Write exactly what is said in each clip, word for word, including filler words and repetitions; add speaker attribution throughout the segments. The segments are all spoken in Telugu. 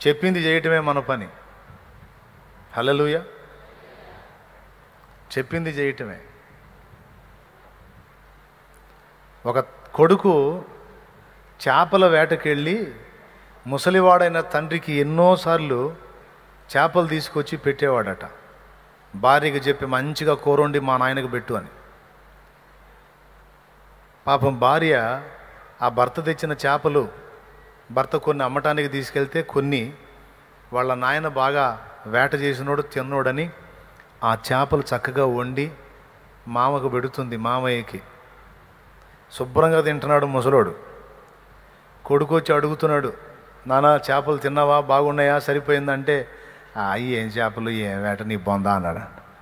Speaker 1: చెప్పింది చేయటమే మన పని. హల్లెలూయా. చెప్పింది చేయటమే. ఒక కొడుకు చేపల వేటకెళ్ళి ముసలివాడైన తండ్రికి ఎన్నోసార్లు చేపలు తీసుకొచ్చి పెట్టేవాడట. భార్యకి చెప్పి మంచిగా కూరండి మా నాయనకు పెట్టు అని. పాపం భార్య ఆ భర్త తెచ్చిన చేపలు భర్త కొన్ని అమ్మటానికి తీసుకెళ్తే కొన్ని వాళ్ళ నాయన బాగా వేట చేసినోడు తిన్నోడని ఆ చేపలు చక్కగా వండి మామకు పెడుతుంది. మామయ్యకి శుభ్రంగా తింటున్నాడు ముసలోడు. కొడుకు వచ్చి అడుగుతున్నాడు, నానా చేపలు తిన్నావా, బాగున్నాయా, సరిపోయిందంటే అయ్యి ఏం చేపలు ఏం వేట నీ బొందా అన్నాడు.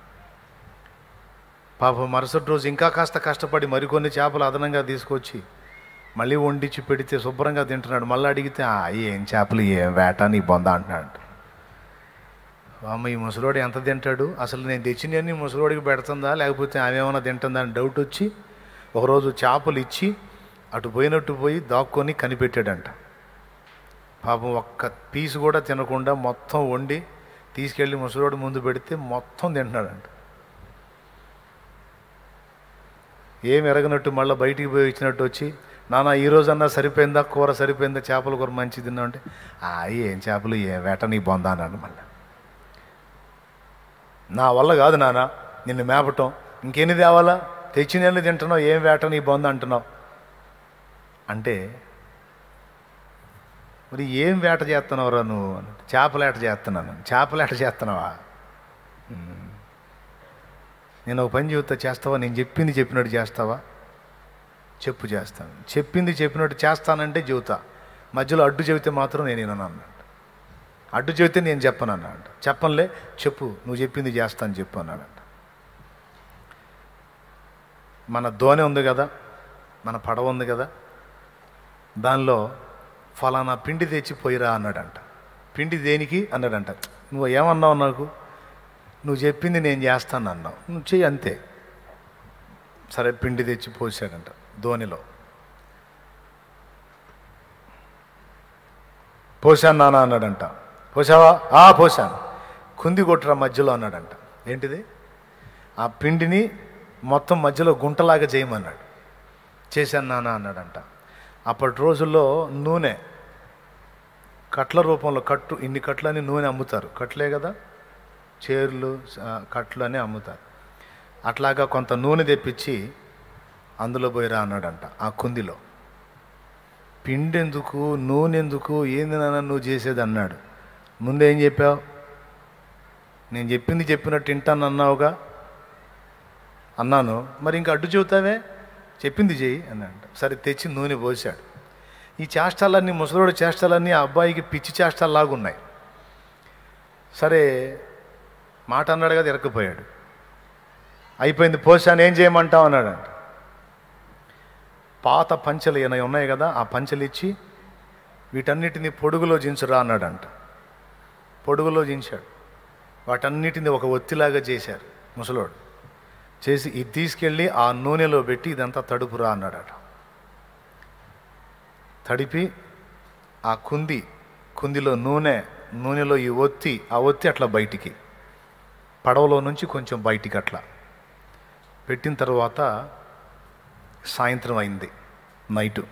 Speaker 1: పాపం మరుసటి రోజు ఇంకా కాస్త కష్టపడి మరికొన్ని చేపలు అదనంగా తీసుకొచ్చి మళ్ళీ వండించి పెడితే శుభ్రంగా తింటున్నాడు. మళ్ళీ అడిగితే అయ్యి ఏం చేపలు ఏం వేట నీ బొందా అంటున్నాడు. అమ్మ ఈ ముసలోడు ఎంత తింటాడు, అసలు నేను తెచ్చినవన్నీ ముసలోడికి పెడుతుందా లేకపోతే ఆమె ఏమైనా తింటుందా అని డౌట్ వచ్చి ఒకరోజు చేపలు ఇచ్చి అటు పోయినట్టు పోయి దాక్కొని కనిపెట్టాడంట. పాపం ఒక్క పీసు కూడా తినకుండా మొత్తం వండి తీసుకెళ్ళి ముసలోడు ముందు పెడితే మొత్తం తింటున్నాడంట. ఏం ఎరగనట్టు మళ్ళీ బయటికి పోయి ఇచ్చినట్టు వచ్చి, నాన్న ఈరోజన్నా సరిపోయిందా కూర, సరిపోయిందా చేపల కూర మంచి తిన్నా అంటే ఏం చేపలు ఏం వేట నీ బొందా అన్నాడు. మళ్ళీ నా వల్ల కాదు నాన్న నిన్ను మేపటం, ఇంకెన్ని తేవాలా, తెచ్చినన్ని తింటున్నావు, ఏం వేట నీ బొంద అంటున్నావు అంటే, మరి ఏం వేట చేస్తున్నావురా నువ్వు? చేపలేట చేస్తున్నాను. చేపలేట చేస్తున్నావా? నేను ఒక పని చెబుతా, చేస్తావా? నేను చెప్పింది చెప్పినట్టు చేస్తావా? చెప్పు, చేస్తాను. చెప్పింది చెప్పినట్టు చేస్తానంటే చెబుతా, మధ్యలో అడ్డు చెబితే మాత్రం నేను వినను అన్నాడు. అడ్డు చెబితే నేను చెప్పను అన్నాడు. చెప్పనులే, చెప్పు, నువ్వు చెప్పింది చేస్తాను చెప్పు అన్నాడంట. మన దోణి ఉంది కదా, మన పడవ ఉంది కదా, దానిలో ఫలానా పిండి తెచ్చి పోయిరా అన్నాడంట. పిండి దేనికి అన్నాడంట. నువ్వు ఏమన్నావు నాకు? నువ్వు చెప్పింది నేను చేస్తాను అన్నావు, నువ్వు చెయ్యి అంతే. సరే పిండి తెచ్చి పోసాడంట ధోనిలో. పోసాను నాన్న అన్నాడంట. పోసావా? ఆ పోసాను. కుంది కొట్టురా మధ్యలో అన్నాడంట. ఏంటిది? ఆ పిండిని మొత్తం మధ్యలో గుంటలాగా చేయమన్నాడు. చేశాను నాన్న అన్నాడంట. అప్పటి రోజుల్లో నూనె కట్ల రూపంలో, కట్టు ఇన్ని కట్లని నూనె అమ్ముతారు, కట్లే కదా, చేర్లు కట్లు అని అమ్ముతారు. అట్లాగా కొంత నూనె తెప్పించి అందులో పోయిరా అన్నాడంట. ఆ కుందిలో పిండి ఎందుకు, నూనె ఎందుకు, ఏంది నాన్న నువ్వు చేసేది అన్నాడు. ముందేం చెప్పావు? నేను చెప్పింది చెప్పినట్టు వింటాను అన్నావుగా. అన్నాను. మరి ఇంకా అడ్డు చెబుతావే, చెప్పింది చెయ్యి అన్నాడు. సరే తెచ్చి నూనె పోసాడు. ఈ చేష్టాలన్నీ, ముసలోడు చేష్టాలన్నీ ఆ అబ్బాయికి పిచ్చి చేష్టాల్లాగా ఉన్నాయి. సరే మాట అన్నాడు కదా, ఇరక్కపోయాడు. అయిపోయింది, పోసాను, ఏం చేయమంటావు అన్నాడంట. పాత పంచెలు ఏమైనా ఉన్నాయి కదా, ఆ పంచెలు ఇచ్చి వీటన్నిటిని పొడుగులో జించురా అన్నాడంట. పొడుగులో జించాడు. వాటన్నిటిని ఒక ఒత్తిలాగా చేశారు ముసలోడు. చేసి ఇది తీసుకెళ్ళి ఆ నూనెలో పెట్టి ఇదంతా తడుపురా అన్నాడట. తడిపి ఆ కుంది, కుందిలో నూనె, నూనెలో ఈ ఒత్తి, ఆ ఒత్తి అట్లా బయటికి, పడవలో నుంచి కొంచెం బయటికి అట్లా పెట్టిన తర్వాత సాయంత్రం అయింది, నైటు.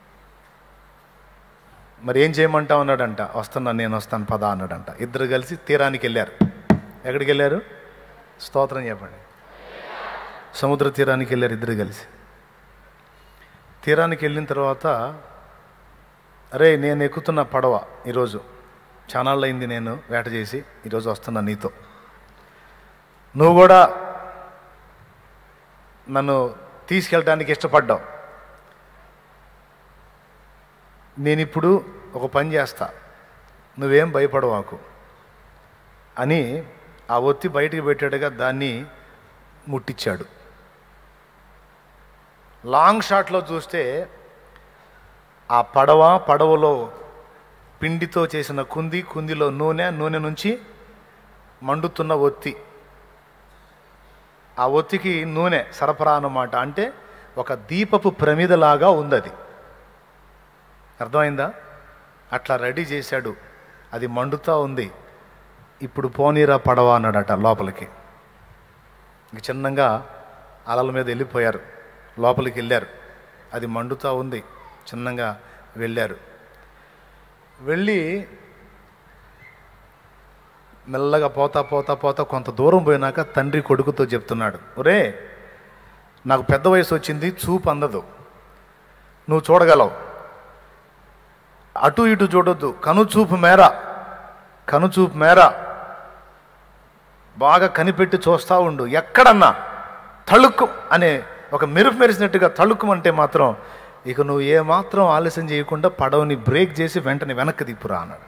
Speaker 1: మరి ఏం చేయమంటావు అన్నాడంట. వస్తున్నాను, నేను వస్తాను పద అన్నాడంట. ఇద్దరు కలిసి తీరానికి వెళ్ళారు. ఎక్కడికి వెళ్ళారు? స్తోత్రం చెప్పండి. సముద్ర తీరానికి వెళ్ళారు ఇద్దరు కలిసి. తీరానికి వెళ్ళిన తర్వాత, అరే నేను ఎక్కుతున్న పడవ ఈరోజు, చానాళ్ళు అయింది నేను వేట చేసి, ఈరోజు వస్తున్నా నీతో, నువ్వు కూడా నన్ను తీసుకెళ్ళడానికి ఇష్టపడ్డావు. నేను ఇప్పుడు ఒక పని చేస్తా, నువ్వేం భయపడవాకు అని ఆ ఒత్తి బయటికి పెట్టాడుగా, దాన్ని ముట్టించాడు. లాంగ్ షాట్లో చూస్తే ఆ పడవ, పడవలో పిండితో చేసిన కుంది, కుందిలో నూనె, నూనె నుంచి మండుతున్న ఒత్తి. ఆ ఒత్తికి నూనె సరఫరా అన్నమాట. అంటే ఒక దీపపు ప్రమిదలాగా ఉంది అది. అర్థమైందా? అట్లా రెడీ చేశాడు అది మండుతూ ఉంది. ఇప్పుడు పోనీరా పడవ అన్నాడట లోపలికి. ఇంక చిన్నగా అలల మీద వెళ్ళిపోయారు, లోపలికి వెళ్ళారు. అది మండుతూ ఉంది, చిన్నగా వెళ్ళారు. వెళ్ళి మెల్లగా పోతా పోతా పోతా కొంత దూరం పోయినాక తండ్రి కొడుకుతో చెప్తున్నాడు, ఒరే నాకు పెద్ద వయసు వచ్చింది, చూపు అందదు, నువ్వు చూడగలవు, అటు ఇటు చూడొద్దు, కనుచూపు మేర కనుచూపు మేర బాగా కనిపెట్టి చూస్తూ ఉండు, ఎక్కడన్నా తళుక్కు అనే ఒక మెరుపు మెరిసినట్టుగా తళుక్కుమంటే మాత్రం ఇక నువ్వు ఏమాత్రం ఆలస్యం చేయకుండా పడవని బ్రేక్ చేసి వెంటనే వెనక్కి దిప్పురా అన్నాడు.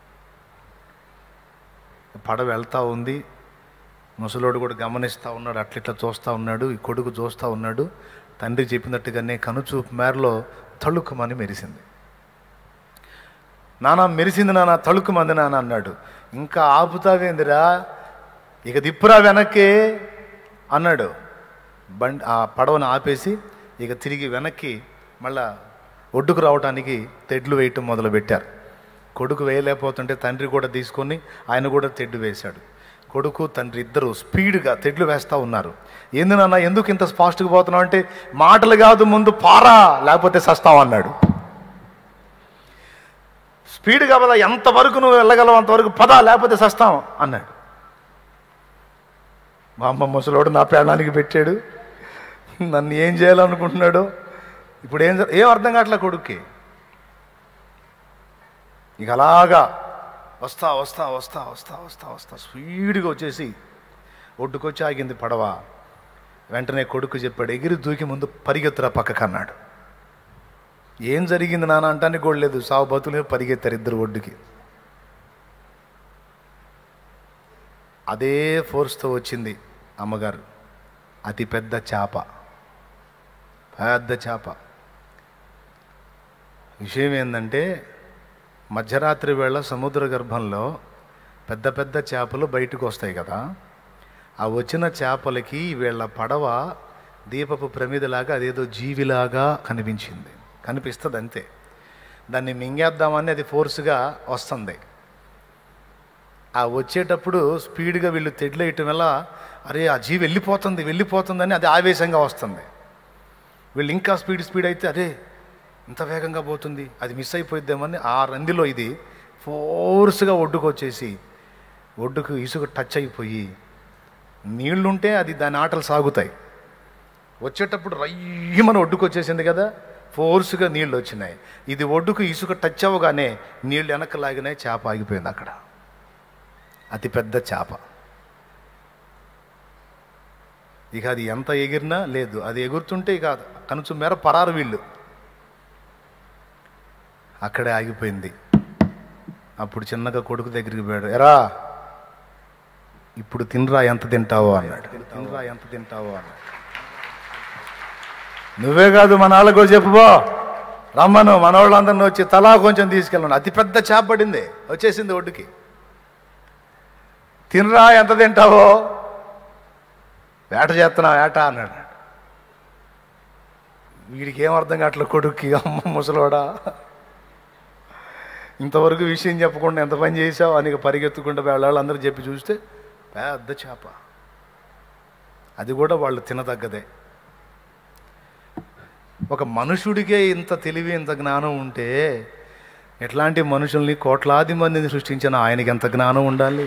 Speaker 1: పడవ వెళ్తూ ఉంది, ముసలోడు కూడా గమనిస్తూ ఉన్నాడు, అట్లిట్లా చూస్తూ ఉన్నాడు, ఈ కొడుకు చూస్తూ ఉన్నాడు. తండ్రి చెప్పినట్టుగానే కనుచూపు మేరలో తళుక్కుమని మెరిసింది. నాన్న మెరిసింది నాన్న, తళుక్కుమంది నాన్న అన్నాడు. ఇంకా ఆపుతావేందిరా, ఇక దిప్పురా వెనక్కి అన్నాడు. బండి ఆ పడవను ఆపేసి ఇక తిరిగి వెనక్కి మళ్ళా ఒడ్డుకు రావడానికి తెడ్లు వేయటం మొదలుపెట్టారు. కొడుకు వేయలేకపోతుంటే తండ్రి కూడా తీసుకొని ఆయన కూడా తెడ్డు వేశాడు. కొడుకు తండ్రి ఇద్దరు స్పీడ్గా తెడ్లు వేస్తూ ఉన్నారు. ఏంది నాన్న ఎందుకు ఇంత ఫాస్ట్గా పోతున్నావు అంటే, మాటలు కాదు ముందు పారా లేకపోతే సస్తావు అన్నాడు. స్పీడ్గా పద, ఎంతవరకు నువ్వు వెళ్ళగలవు అంతవరకు పద లేకపోతే సస్తాం అన్నాడు. మా అమ్మ ముసలోడు నా ప్రాణానికి పెట్టాడు, నన్ను ఏం చేయాలనుకుంటున్నాడు ఇప్పుడు, ఏం ఏం అర్థం కావట్లే కొడుక్కి. ఇక అలాగా వస్తా వస్తా వస్తా వస్తా వస్తా వస్తా స్పీడ్గా వచ్చేసి ఒడ్డుకొచ్చి ఆగింది పడవ. వెంటనే కొడుకు చెప్పాడు, ఎగిరి దూకి ముందు పరిగెత్తురా పక్కకు అన్నాడు. ఏం జరిగింది నాన్న అంటానికి కూడా లేదు, సావు బతులు పరిగెత్తారు ఇద్దరు ఒడ్డుకి. అదే ఫోర్స్తో వచ్చింది అమ్మగారు, అతి పెద్ద చేప, పెద్ద చేప. విషయం ఏంటంటే మధ్యరాత్రి వేళ సముద్ర గర్భంలో పెద్ద పెద్ద చేపలు బయటకు వస్తాయి కదా, ఆ వచ్చిన చేపలకి వీళ్ళ పడవ దీపపు ప్రమిదలాగా అదేదో జీవిలాగా కనిపించింది, కనిపిస్తుంది అంతే. దాన్ని మింగేద్దామని అది ఫోర్స్గా వస్తుంది. ఆ వచ్చేటప్పుడు స్పీడ్గా వీళ్ళు తెడ్లేయటం వల్ల అరే ఆ జీవి వెళ్ళిపోతుంది వెళ్ళిపోతుందని అది ఆవేశంగా వస్తుంది. వీళ్ళు ఇంకా స్పీడ్ స్పీడ్ అయితే అరే ఇంత వేగంగా పోతుంది, అది మిస్ అయిపోయిద్దామని ఆ రందిలో ఇది ఫోర్స్గా ఒడ్డుకు వచ్చేసి ఒడ్డుకు ఇసుక టచ్ అయిపోయి, నీళ్లుంటే అది దాని ఆటలు సాగుతాయి. వచ్చేటప్పుడు రయ్యమని ఒడ్డుకు వచ్చేసింది కదా, ఫోర్స్గా నీళ్ళు వచ్చినాయి. ఇది ఒడ్డుకు ఇసుక టచ్ అవ్వగానే నీళ్ళు వెనక్కి లాగినాయి, చేప ఆగిపోయింది అక్కడ. అతిపెద్ద చేప. ఇక అది ఎంత ఎగిరినా లేదు, అది ఎగురుతుంటే ఇక కనుచు మేర పరారు వీళ్ళు. అక్కడే ఆగిపోయింది. అప్పుడు చిన్నగా కొడుకు దగ్గరికి పోయాడు, ఎరా ఇప్పుడు తినరా ఎంత తింటావో అన్నాడు. తినరా ఎంత తింటావో అన్నాడు. నువ్వే కాదు మన వాళ్ళకో చెప్పుబో, రమ్మను మన వాళ్ళందరినీ వచ్చి తలా కొంచెం తీసుకెళ్ళను. అతిపెద్ద చేప పడింది, వచ్చేసింది ఒడ్డుకి. తినరా ఎంత తింటావో, వేట చేస్తున్నావు వేట అన్నాడు. వీడికి ఏమర్థం కావట్లే కొడుక్కి, అమ్మ ముసలోడా ఇంతవరకు విషయం చెప్పకుండా ఎంత పని చేసావు అని పరిగెత్తుకుంటూ వాళ్ళందరూ చెప్పి చూస్తే పెద్ద చేప. అది కూడా వాళ్ళు తినదగ్గదే. ఒక మనుషుడికే ఇంత తెలివి ఇంత జ్ఞానం ఉంటే ఎట్లాంటి మనుషుల్ని కోట్లాది మందిని సృష్టించిన ఆయనకి ఎంత జ్ఞానం ఉండాలి,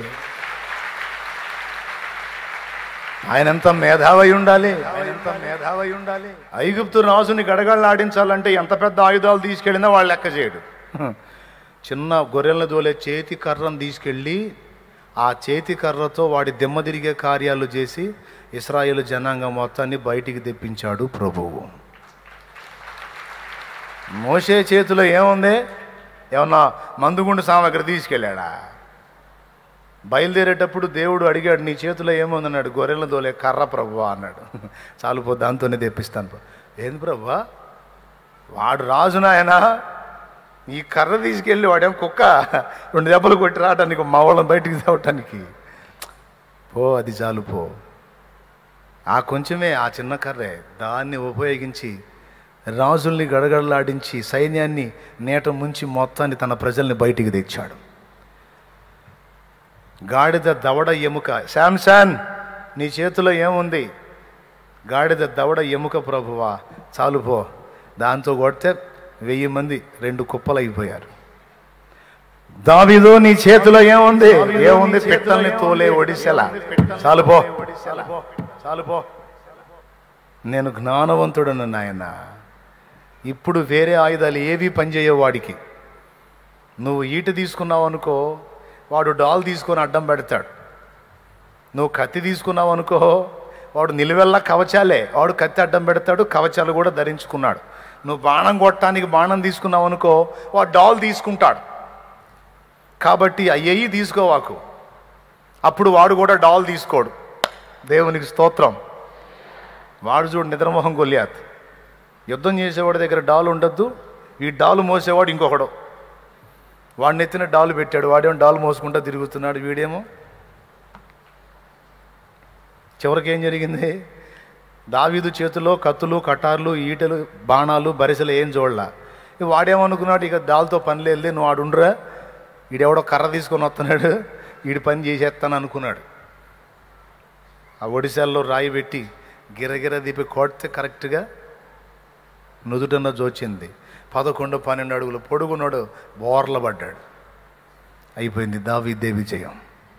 Speaker 1: ఆయన ఎంత మేధావై ఉండాలి, ఆయన ఎంత మేధావై ఉండాలి. ఐగుప్తు రాజుని గడగడలు ఆడించాలంటే ఎంత పెద్ద ఆయుధాలు తీసుకెళ్ళినా వాళ్ళు లెక్క చేయడు. చిన్న గొర్రెలను దోలే చేతి కర్రను తీసుకెళ్ళి ఆ చేతి కర్రతో వాడి దిమ్మ తిరిగే కార్యాలు చేసి ఇశ్రాయేలు జనాంగం మొత్తాన్ని బయటికి తెప్పించాడు ప్రభువు. మోషే చేతిలో ఏముంది, ఏమన్నా మందుగుండు సామాగ్రి తీసుకెళ్ళాడా? బయలుదేరేటప్పుడు దేవుడు అడిగాడు, నీ చేతిలో ఏముంది అన్నాడు. గొర్రెలను దోలే కర్ర ప్రభువా అన్నాడు. చాలు పో, దాంతోనే తెప్పిస్తాను. ఏంది ప్రభువా, వాడు రాజున ఆయన, ఈ కర్ర తీసుకెళ్ళి వాడేమో కుక్క రెండు దెబ్బలు కొట్టి రావటానికి మా వాళ్ళని బయటికి తేవటానికి. పో, అది చాలు పో. ఆ కొంచెమే, ఆ చిన్న కర్రే, దాన్ని ఉపయోగించి రాజుల్ని గడగడలాడించి సైన్యాన్ని నేట ముంచి మొత్తాన్ని తన ప్రజల్ని బయటికి తెచ్చాడు. గాడిద దవడ ఎముక. శాంసన్, నీ చేతిలో ఏముంది? గాడిద దవడ ఎముక ప్రభువా. చాలు పో. దాంతో కొడితే వెయ్యి మంది రెండు కుప్పలు అయిపోయారు. దావీదు, నీ చేతిలో ఏముంది? ఏముంది? పిట్టల్ని తోలే ఒడిసెలా. చాలు పో, చాలు పో. నేను జ్ఞానవంతుడను నాయన. ఇప్పుడు వేరే ఆయుధాలు ఏవి పనిచేయవు వాడికి. నువ్వు ఈట తీసుకున్నావు అనుకో, వాడు డాల్ తీసుకొని అడ్డం పెడతాడు. నువ్వు కత్తి తీసుకున్నావు అనుకో, వాడు నిలువెల్లా కవచాలే. వాడు కత్తి అడ్డం పెడతాడు, కవచాలు కూడా ధరించుకున్నాడు. నువ్వు బాణం కొట్టడానికి బాణం తీసుకున్నావు అనుకో, వాడు డాల్ తీసుకుంటాడు. కాబట్టి అయ్యి తీసుకోవాకు. అప్పుడు వాడు కూడా డాల్ తీసుకోడు. దేవునికి స్తోత్రం. వాడు చూడు నిద్రమోహం గొలియాత్. యుద్ధం చేసేవాడి దగ్గర డాల్ ఉండొద్దు. ఈ డాలు మోసేవాడు ఇంకొకడు. వాడిని ఎత్తిన డాలు పెట్టాడు. వాడేమో డాలు మోసుకుంటా తిరుగుతున్నాడు. వీడేమో చివరికి ఏం జరిగింది? దావీదు చేతిలో కత్తులు, కటార్లు, ఈటలు, బాణాలు, బరిసెలు ఏం చూడలా. వాడేమనుకున్నాడు, ఇక డాల్తో పని లేదు, నువ్వు ఆడుండ్రా, ఈడెవడో కర్ర తీసుకొని వస్తున్నాడు, ఈడి పని చేసేస్తాను అనుకున్నాడు. ఆ ఒడిశాల్లో రాయి పెట్టి గిరగిర దీపి కొడితే కరెక్ట్గా నుదుటన్న జోచింది. పదకొండు పన్నెండు అడుగులు పొడుగున్నాడు, బోర్ల పడ్డాడు. అయిపోయింది దావీదే విజయం.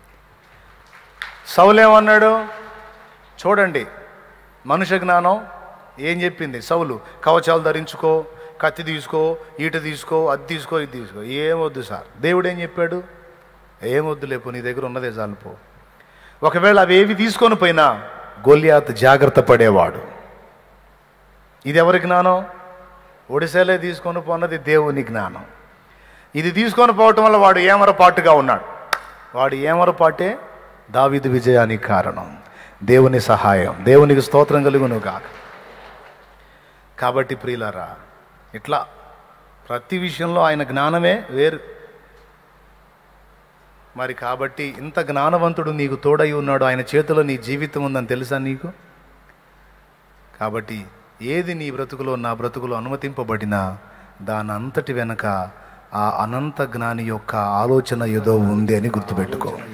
Speaker 1: సౌలేమన్నాడు చూడండి, మనుష్య జ్ఞానం ఏం చెప్పింది? సౌలు, కవచాలు ధరించుకో, కత్తి తీసుకో, ఈట తీసుకో, అది తీసుకో, ఇది తీసుకో. ఏమొద్దు సార్. దేవుడు ఏం చెప్పాడు? ఏమొద్దు లేపు, నీ దగ్గర ఉన్నదే చాలు పో. ఒకవేళ అవి ఏవి తీసుకొని పోయినా గొలియాత్ జాగ్రత్త పడేవాడు. ఇది ఎవరి జ్ఞానం? ఒడిశాలే తీసుకొని పోన్నది దేవుని జ్ఞానం. ఇది తీసుకొని పోవటం వల్ల వాడు ఏమరపాటుగా ఉన్నాడు. వాడు ఏమరపాటే దావీదు విజయానికి కారణం. దేవుని సహాయం. దేవునికి స్తోత్రం కలుగును గాక. కాబట్టి ప్రియులారా, ఇట్లా ప్రతి విషయంలో ఆయన జ్ఞానమే వేరు. మరి కాబట్టి ఇంత జ్ఞానవంతుడు నీకు తోడై ఉన్నాడు. ఆయన చేతిలో నీ జీవితం ఉందని తెలుసా నీకు? కాబట్టి ఏది నీ బ్రతుకులో నా బ్రతుకులో అనుమతింపబడినా దాని అంతటి వెనక ఆ అనంత జ్ఞాని యొక్క ఆలోచన ఏదో ఉంది అని గుర్తుపెట్టుకో.